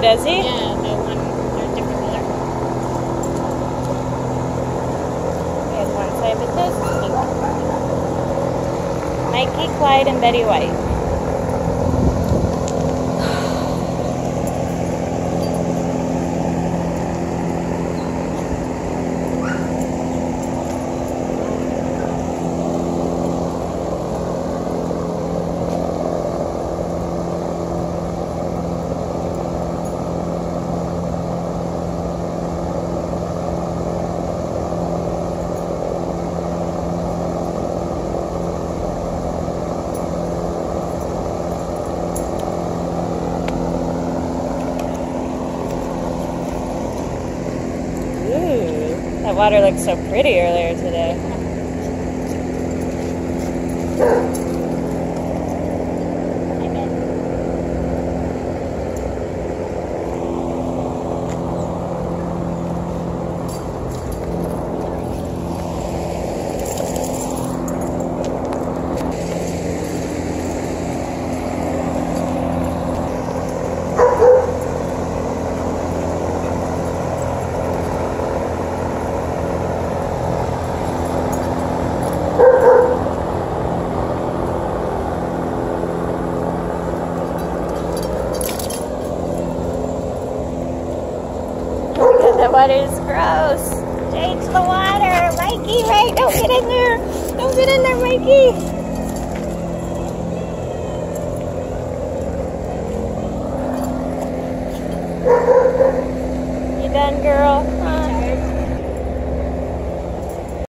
does he? Yeah, the one, they're different color. He has one side that says pink. Mikey, Clyde, and Betty White. That water looked so pretty earlier today. The water's gross. Change the water. Mikey, right? Don't get in there. Don't get in there, Mikey.